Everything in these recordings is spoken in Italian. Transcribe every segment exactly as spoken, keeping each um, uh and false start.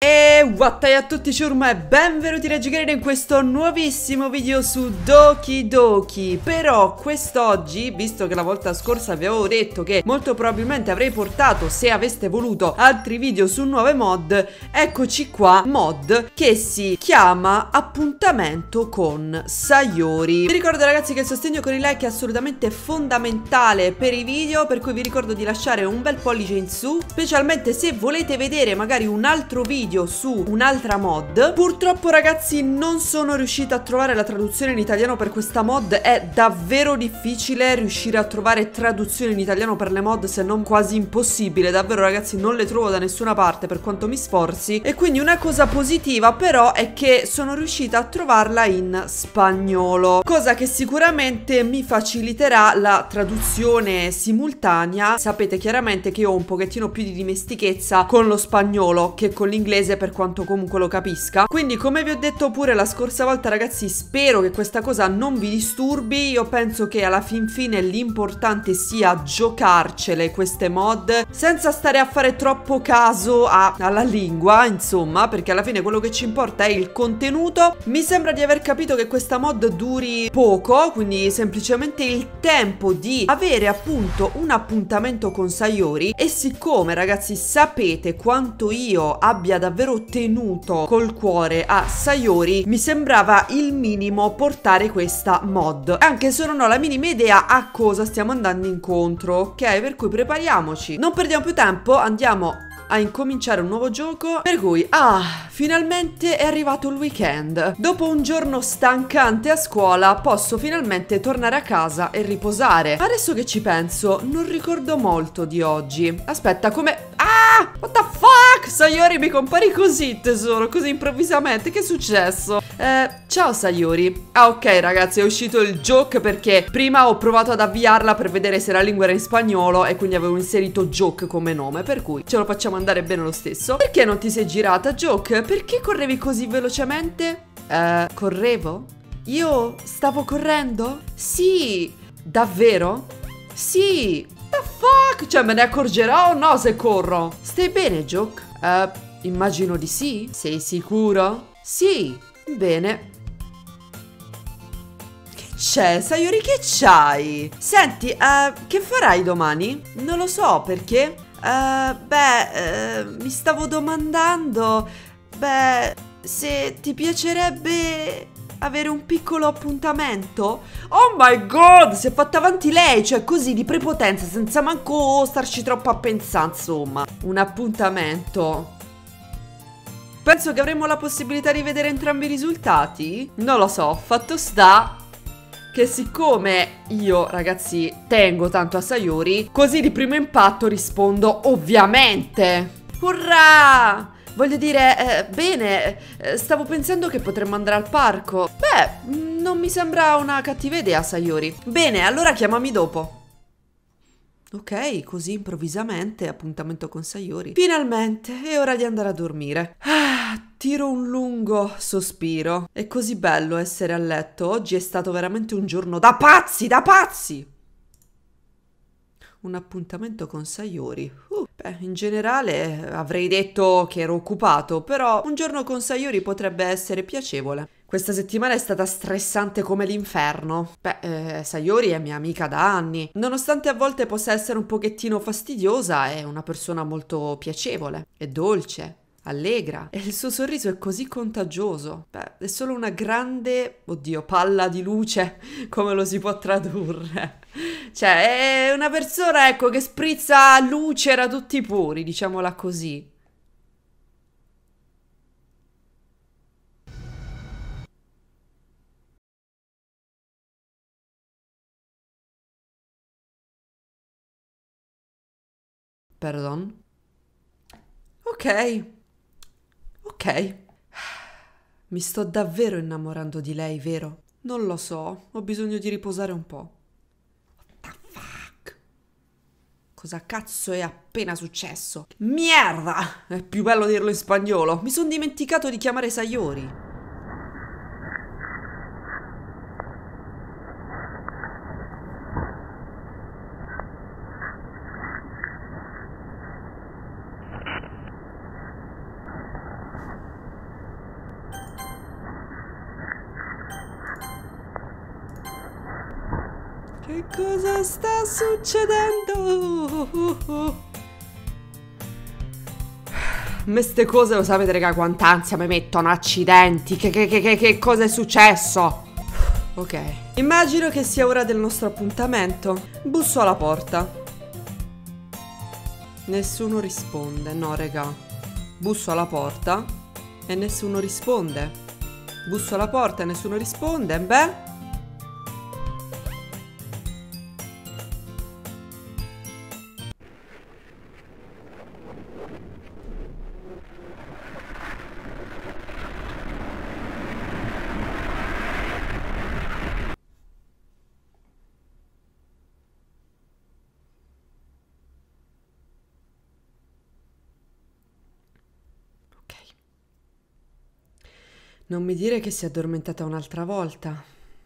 E wattai a tutti ciurma e benvenuti a giocare in questo nuovissimo video su Doki Doki. Però quest'oggi, visto che la volta scorsa vi avevo detto che molto probabilmente avrei portato, se aveste voluto, altri video su nuove mod, eccoci qua, mod che si chiama Appuntamento con Sayori. Vi ricordo ragazzi che il sostegno con i like è assolutamente fondamentale per i video, per cui vi ricordo di lasciare un bel pollice in su, specialmente se volete vedere magari un altro video su un'altra mod. Purtroppo ragazzi non sono riuscita a trovare la traduzione in italiano per questa mod. È davvero difficile riuscire a trovare traduzione in italiano per le mod, se non quasi impossibile. Davvero ragazzi non le trovo da nessuna parte per quanto mi sforzi. E quindi una cosa positiva però è che sono riuscita a trovarla in spagnolo, cosa che sicuramente mi faciliterà la traduzione simultanea. Sapete chiaramente che io ho un pochettino più di dimestichezza con lo spagnolo che con l'inglese, per quanto comunque lo capisca. Quindi come vi ho detto pure la scorsa volta ragazzi, spero che questa cosa non vi disturbi. Io penso che alla fin fine l'importante sia giocarcele queste mod senza stare a fare troppo caso a, alla lingua, insomma, perché alla fine quello che ci importa è il contenuto. Mi sembra di aver capito che questa mod duri poco, quindi semplicemente il tempo di avere appunto un appuntamento con Sayori. E siccome ragazzi sapete quanto io abbia davvero tenuto col cuore a Sayori, mi sembrava il minimo portare questa mod, anche se non ho la minima idea a cosa stiamo andando incontro, ok? Per cui prepariamoci, non perdiamo più tempo, andiamo a incominciare un nuovo gioco. Per cui, ah, finalmente è arrivato il weekend. Dopo un giorno stancante a scuola posso finalmente tornare a casa e riposare. Adesso che ci penso, non ricordo molto di oggi. Aspetta, come... Ah! What the fuck? Sayori, mi compari così, tesoro, così improvvisamente. Che è successo? Eh, ciao Sayori. Ah, ok ragazzi, è uscito il joke perché prima ho provato ad avviarla per vedere se la lingua era in spagnolo e quindi avevo inserito joke come nome, per cui ce lo facciamo andare bene lo stesso. Perché non ti sei girata, Joke? Perché correvi così velocemente? Eh, correvo? Io stavo correndo? Sì. Davvero? Sì. The fuck? Cioè me ne accorgerò o no se corro? Stai bene, Joke? Eh, immagino di sì. Sei sicuro? Sì. Bene. Che c'è? Sayori, che c'hai? Senti, eh, che farai domani? Non lo so, perché? Uh, beh, uh, mi stavo domandando, beh, se ti piacerebbe avere un piccolo appuntamento. Oh my god, si è fatta avanti lei, cioè così di prepotenza, senza manco starci troppo a pensare, insomma. Un appuntamento. Penso che avremo la possibilità di vedere entrambi i risultati. Non lo so, fatto sta che siccome io, ragazzi, tengo tanto a Sayori, così di primo impatto rispondo ovviamente. Urrà! Voglio dire, eh, bene, eh, stavo pensando che potremmo andare al parco. Beh, non mi sembra una cattiva idea, Sayori. Bene, allora chiamami dopo. Ok, così improvvisamente, appuntamento con Sayori. Finalmente, è ora di andare a dormire. Ah, tiro un lungo sospiro. È così bello essere a letto. Oggi è stato veramente un giorno da pazzi, da pazzi! Un appuntamento con Sayori. Uh, beh, in generale avrei detto che ero occupato, però un giorno con Sayori potrebbe essere piacevole. Questa settimana è stata stressante come l'inferno. Beh, eh, Sayori è mia amica da anni. Nonostante a volte possa essere un pochettino fastidiosa, è una persona molto piacevole, è dolce, allegra e il suo sorriso è così contagioso. Beh, è solo una grande, oddio, palla di luce, come lo si può tradurre? Cioè, è una persona, ecco, che sprizza luce da tutti i pori, diciamola così. Pardon? Ok. Ok. Mi sto davvero innamorando di lei, vero? Non lo so, ho bisogno di riposare un po'. What the fuck? Cosa cazzo è appena successo? Mierda! È più bello dirlo in spagnolo. Mi sono dimenticato di chiamare Sayori. Che cosa sta succedendo? Me ste cose lo sapete, raga, quant'ansia mi mettono, accidenti. Che, che, che, che cosa è successo? Ok. Immagino che sia ora del nostro appuntamento. Busso alla porta. Nessuno risponde. No, raga. Busso alla porta e nessuno risponde. Busso alla porta e nessuno risponde. Beh. Non mi dire che si è addormentata un'altra volta.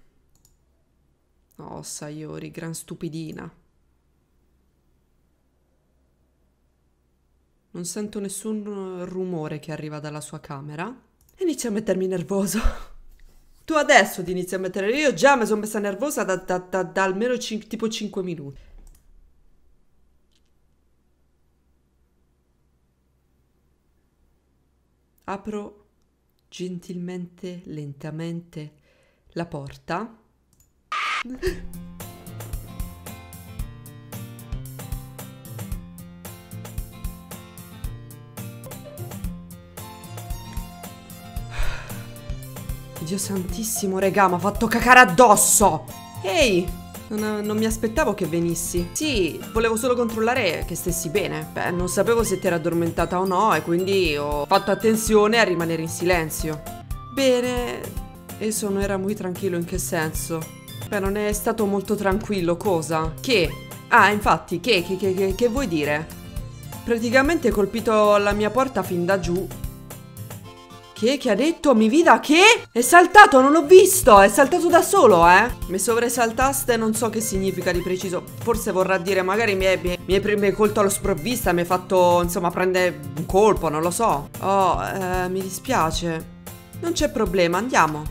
Oh, Sayori, gran stupidina. Non sento nessun rumore che arriva dalla sua camera. Inizia a mettermi nervoso. Tu adesso ti inizi a mettere... Io già mi sono messa nervosa da, da, da, da almeno cin- tipo cinque minuti. Apro gentilmente, lentamente la porta. Dio santissimo, regà, mi ha fatto cacare addosso. Ehi, non, non mi aspettavo che venissi. Sì, volevo solo controllare che stessi bene. Beh, non sapevo se ti eri addormentata o no e quindi ho fatto attenzione a rimanere in silenzio. Bene, eso non era muy tranquillo. In che senso? Beh, non è stato molto tranquillo, cosa? Che? Ah, infatti, che, che, che, che, che vuoi dire? Praticamente hai colpito la mia porta fin da giù. Che? Che ha detto? Mi vida? Che? È saltato, non l'ho visto. È saltato da solo, eh. Mi sovrasaltaste, non so che significa di preciso. Forse vorrà dire, magari mi hai, mi hai, mi hai colto allo sprovvista. Mi hai fatto, insomma, prendere un colpo, non lo so. Oh, eh, mi dispiace. Non c'è problema, andiamo.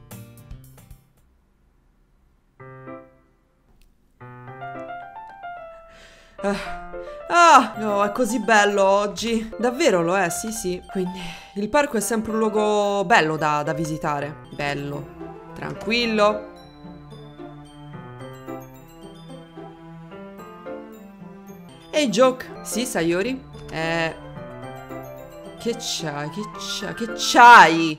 Eh. Ah, no, è così bello oggi. Davvero lo è, sì, sì. Quindi il parco è sempre un luogo bello da, da visitare. Bello, tranquillo. Ehi, Joke. Sì, Sayori? Eh... Che c'hai? Che c'hai? Che c'hai?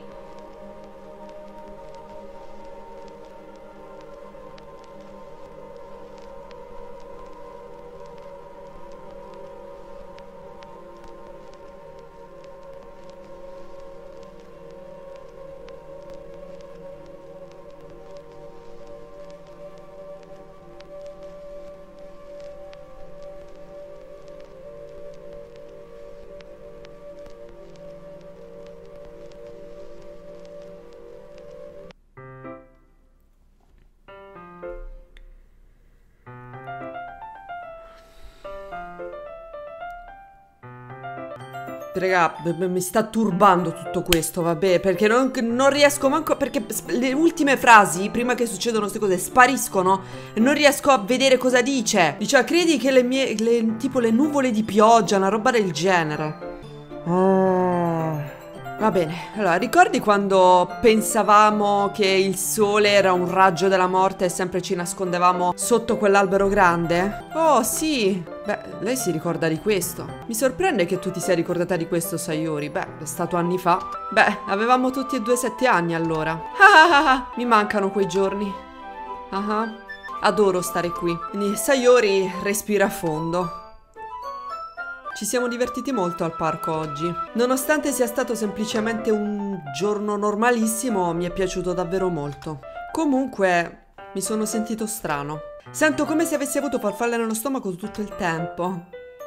Raga, mi sta turbando tutto questo, vabbè, perché non, non riesco manco, perché le ultime frasi, prima che succedano queste cose, spariscono e non riesco a vedere cosa dice. Dice, credi che le mie, le, tipo le nuvole di pioggia, una roba del genere. Oh. Va bene, allora, ricordi quando pensavamo che il sole era un raggio della morte e sempre ci nascondevamo sotto quell'albero grande? Oh, sì! Beh, lei si ricorda di questo. Mi sorprende che tu ti sia ricordata di questo, Sayori. Beh, è stato anni fa. Beh, avevamo tutti e due sette anni allora. Ah ah ah, mi mancano quei giorni. Ah ah, adoro stare qui. Quindi Sayori respira a fondo. Ci siamo divertiti molto al parco oggi. Nonostante sia stato semplicemente un giorno normalissimo, mi è piaciuto davvero molto. Comunque, mi sono sentito strano. Sento come se avessi avuto farfalle nello stomaco tutto il tempo.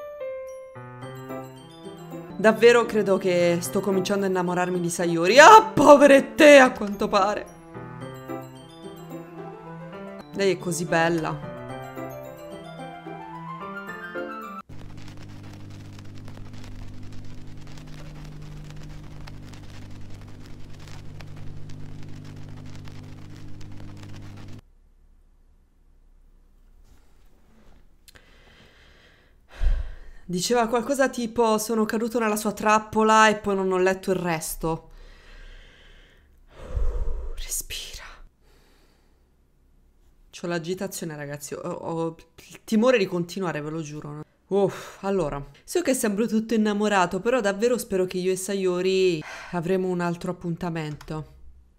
Davvero credo che sto cominciando a innamorarmi di Sayori. Ah, poverette, a quanto pare. Lei è così bella. Diceva qualcosa tipo sono caduto nella sua trappola e poi non ho letto il resto. Respira. C'ho l'agitazione, ragazzi. Ho, ho il timore di continuare, ve lo giuro. Uff, allora, so che sembro tutto innamorato, però davvero spero che io e Sayori avremo un altro appuntamento.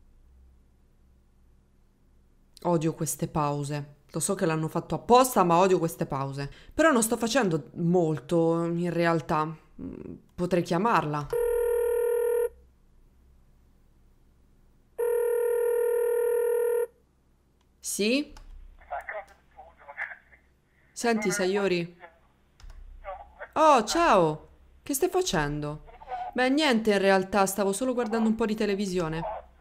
Odio queste pause. Lo so che l'hanno fatto apposta, ma odio queste pause. Però non sto facendo molto, in realtà. Potrei chiamarla. Sì? Senti, Sayori. Oh, ciao! Che stai facendo? Beh, niente in realtà, stavo solo guardando un po' di televisione.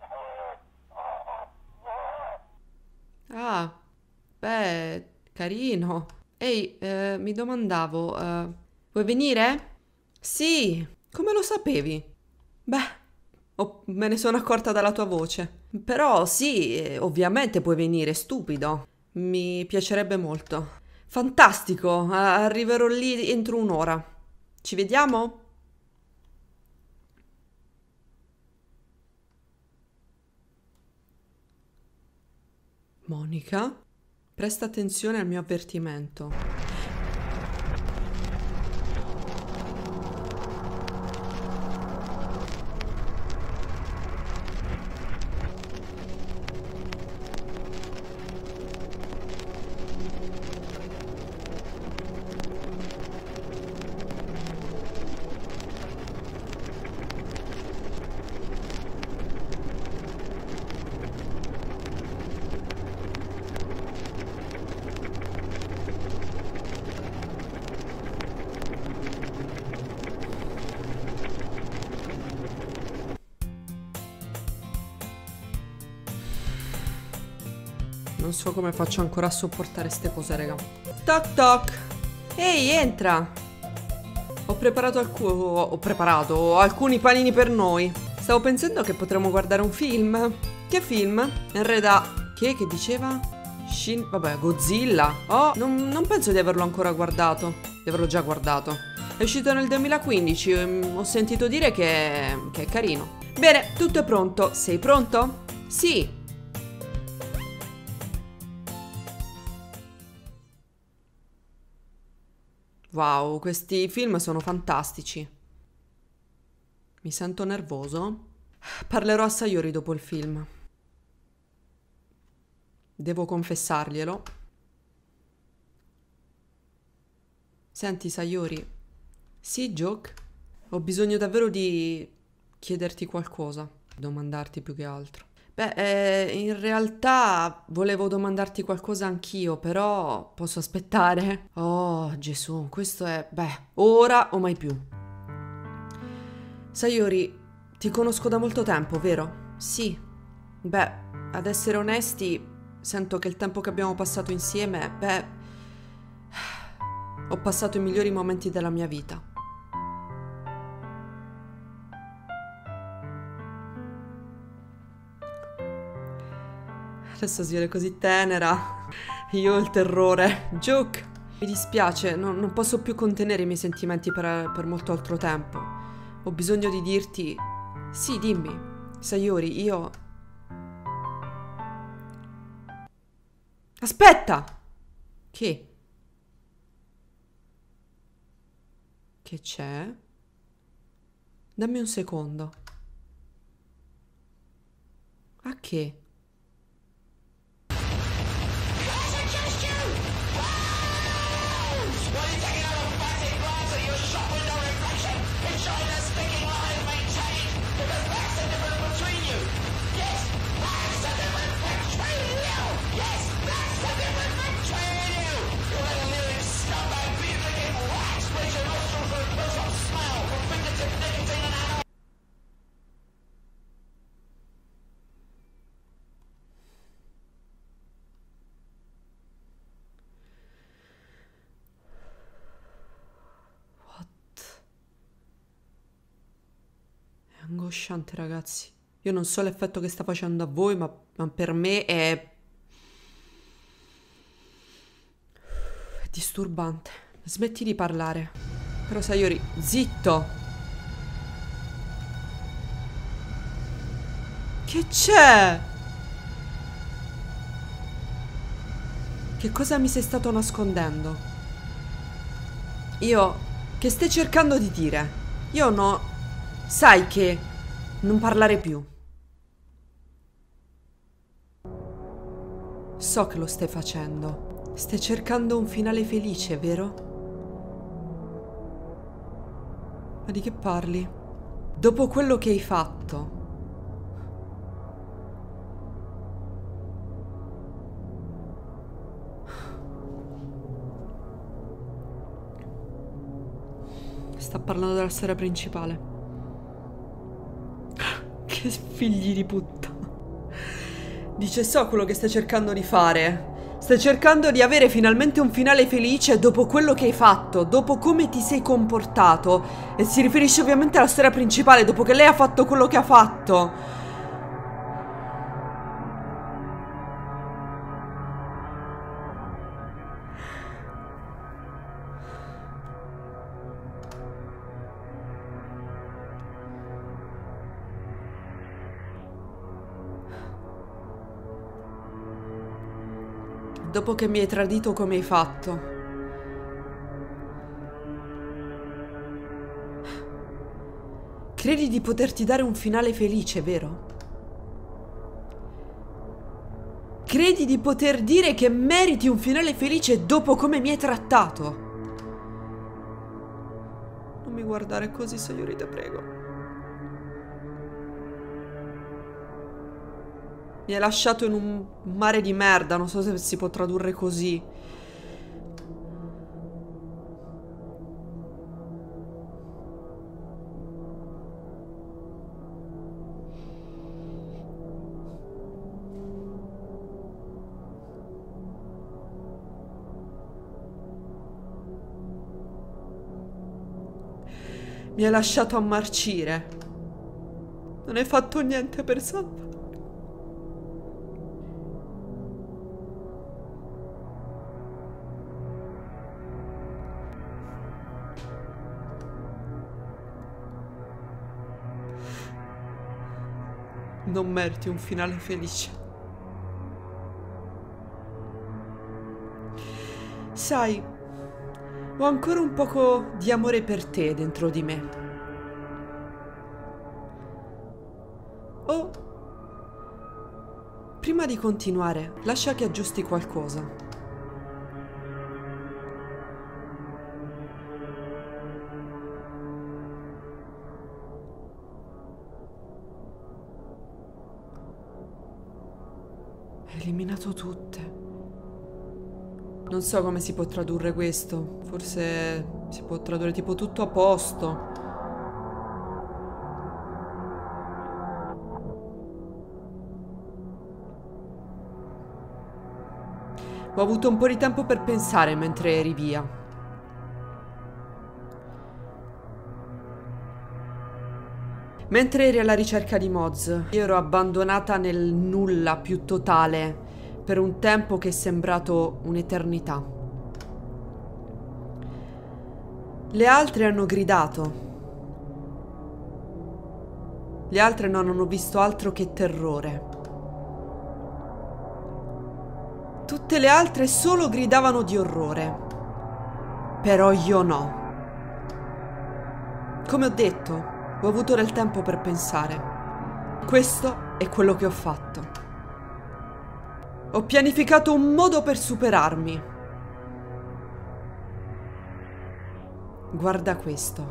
Ah, beh, carino. Ehi, eh, mi domandavo, eh, vuoi venire? Sì, come lo sapevi? Beh, oh, me ne sono accorta dalla tua voce. Però sì, eh, ovviamente puoi venire, stupido. Mi piacerebbe molto. Fantastico, a- arriverò lì entro un'ora. Ci vediamo? Monica, presta attenzione al mio avvertimento. Non so come faccio ancora a sopportare ste cose, raga. Toc toc. Ehi, entra. Ho preparato alcuni... Ho preparato alcuni panini per noi. Stavo pensando che potremmo guardare un film. Che film? Enreda... Che? Che diceva? Shin... Vabbè, Godzilla. Oh, non, non penso di averlo ancora guardato. Di averlo già guardato. È uscito nel duemilaquindici. Ho sentito dire che... che è carino. Bene, tutto è pronto. Sei pronto? Sì. Wow, questi film sono fantastici. Mi sento nervoso. Parlerò a Sayori dopo il film. Devo confessarglielo. Senti, Sayori. Sì, Joke? Ho bisogno davvero di chiederti qualcosa. Domandarti più che altro. Beh, eh, in realtà volevo domandarti qualcosa anch'io, però posso aspettare? Oh, Gesù, questo è... beh, ora o mai più. Sayori, ti conosco da molto tempo, vero? Sì. Beh, ad essere onesti, sento che il tempo che abbiamo passato insieme, beh... ho passato i migliori momenti della mia vita. Adesso si vede così tenera. Io ho il terrore. Joke, mi dispiace, non, non posso più contenere i miei sentimenti per, per molto altro tempo. Ho bisogno di dirti... Sì, dimmi. Sayori, io... Aspetta! Che? Che c'è? Dammi un secondo. A che? Angosciante, ragazzi. Io non so l'effetto che sta facendo a voi, ma, ma per me è... è disturbante. Smetti di parlare. Però Sayori, zitto. Che c'è? Che cosa mi sei stato nascondendo? Io... Che stai cercando di dire? Io no... Sai che... Non parlare più. So che lo stai facendo. Stai cercando un finale felice, vero? Ma di che parli? Dopo quello che hai fatto... Sta parlando della storia principale. Che figli di puttana. Dice, so quello che stai cercando di fare. Stai cercando di avere finalmente un finale felice dopo quello che hai fatto, dopo come ti sei comportato. E si riferisce ovviamente alla storia principale, dopo che lei ha fatto quello che ha fatto. Dopo che mi hai tradito come hai fatto. Credi di poterti dare un finale felice, vero? Credi di poter dire che meriti un finale felice dopo come mi hai trattato? Non mi guardare così, Sayori, te prego. Mi hai lasciato in un mare di merda, non so se si può tradurre così. Mi hai lasciato a marcire. Non hai fatto niente per salvarmi. Non meriti un finale felice. Sai, ho ancora un poco di amore per te dentro di me. Oh, prima di continuare, lascia che aggiusti qualcosa. Hai eliminato tutte. Non so come si può tradurre questo. Forse si può tradurre tipo tutto a posto. Ho avuto un po' di tempo per pensare mentre eri via. Mentre eri alla ricerca di Moz, io ero abbandonata nel nulla più totale per un tempo che è sembrato un'eternità. Le altre hanno gridato. Le altre non hanno visto altro che terrore. Tutte le altre solo gridavano di orrore. Però io no. Come ho detto, ho avuto del tempo per pensare. Questo è quello che ho fatto. Ho pianificato un modo per superarmi. Guarda questo.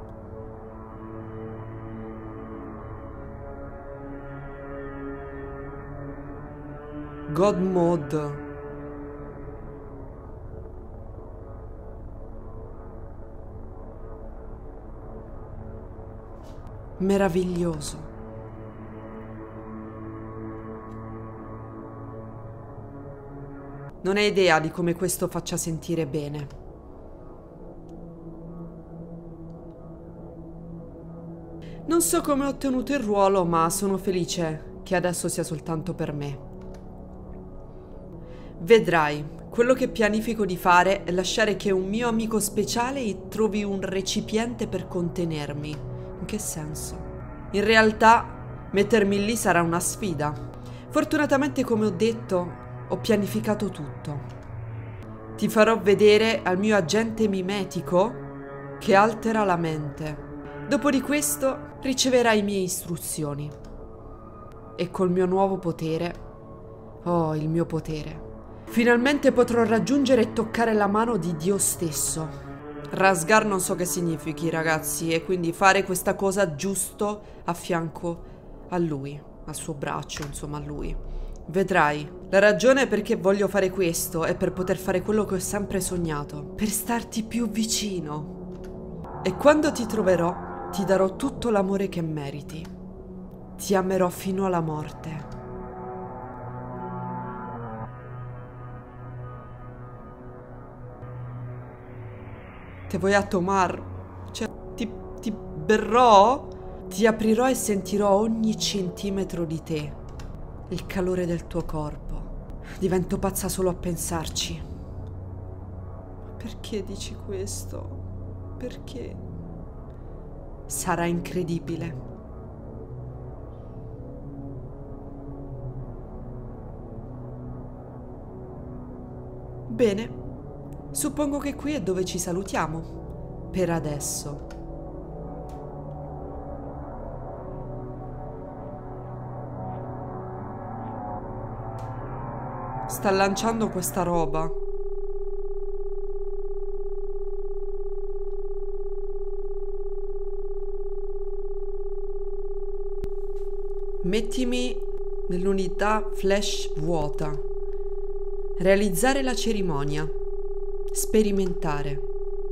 God Mode. Meraviglioso. Non hai idea di come questo faccia sentire bene. Non so come ho ottenuto il ruolo, ma sono felice che adesso sia soltanto per me. Vedrai, Quello che pianifico di fare è lasciare che un mio amico speciale trovi un recipiente per contenermi. In che senso? In realtà, mettermi lì sarà una sfida. Fortunatamente, come ho detto, ho pianificato tutto. Ti farò vedere al mio agente mimetico che altera la mente. Dopo di questo riceverai i miei istruzioni. E col mio nuovo potere, oh, il mio potere, finalmente potrò raggiungere e toccare la mano di Dio stesso. Rasgar non so che significhi, ragazzi, e quindi fare questa cosa giusto a fianco a lui, al suo braccio, insomma, a lui. Vedrai. La ragione perché voglio fare questo è per poter fare quello che ho sempre sognato, per starti più vicino. E quando ti troverò, ti darò tutto l'amore che meriti. Ti amerò fino alla morte. Te voy a tomar. Cioè, ti, ti berrò? Ti aprirò e sentirò ogni centimetro di te. Il calore del tuo corpo. Divento pazza solo a pensarci. Perché dici questo? Perché? Sarà incredibile. Bene. Suppongo che qui è dove ci salutiamo. Per adesso. Sta lanciando questa roba. Mettimi nell'unità flash vuota. Realizzare la cerimonia. Sperimentare.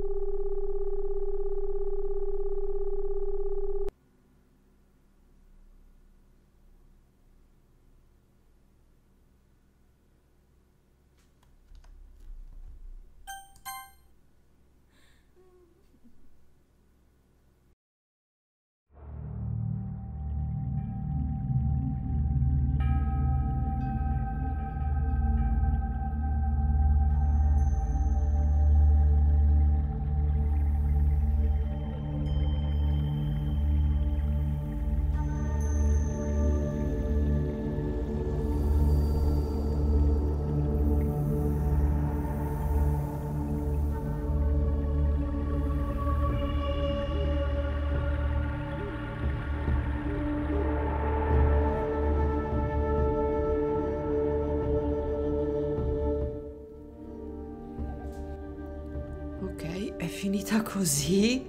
Ok, è finita così.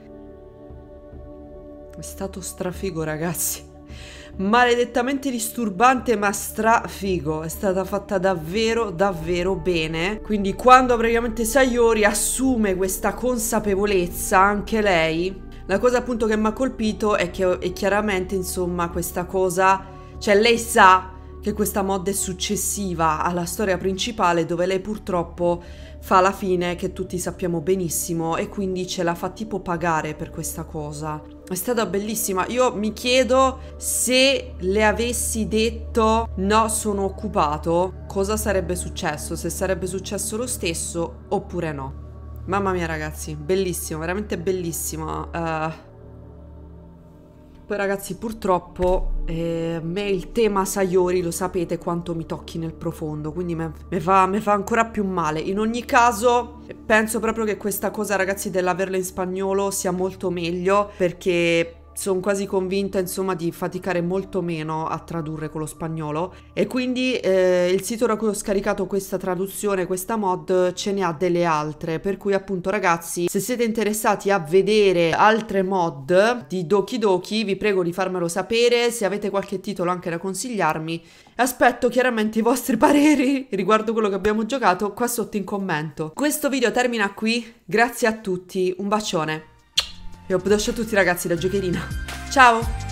È stato strafigo, ragazzi. Maledettamente disturbante, ma strafigo. È stata fatta davvero, davvero bene. Quindi quando praticamente Sayori assume questa consapevolezza, anche lei, la cosa appunto che mi ha colpito è che è chiaramente, insomma, questa cosa, cioè lei sa che questa mod è successiva alla storia principale, dove lei purtroppo fa la fine che tutti sappiamo benissimo, e quindi ce la fa tipo pagare per questa cosa. È stata bellissima. Io mi chiedo, se le avessi detto no, sono occupato, cosa sarebbe successo, se sarebbe successo lo stesso oppure no. Mamma mia, ragazzi, bellissimo, veramente bellissimo. uh, Poi, ragazzi, purtroppo eh, me il tema Sayori lo sapete quanto mi tocchi nel profondo, quindi mi fa, fa ancora più male. In ogni caso penso proprio che questa cosa, ragazzi, dell'averla in spagnolo sia molto meglio, perché sono quasi convinta, insomma, di faticare molto meno a tradurre con lo spagnolo. E quindi eh, il sito da cui ho scaricato questa traduzione, questa mod, ce ne ha delle altre. Per cui appunto, ragazzi, se siete interessati a vedere altre mod di Doki Doki, vi prego di farmelo sapere. Se avete qualche titolo anche da consigliarmi, aspetto chiaramente i vostri pareri riguardo quello che abbiamo giocato qua sotto in commento. Questo video termina qui, grazie a tutti, un bacione. E ho a tutti, ragazzi, da Giocherina. Ciao!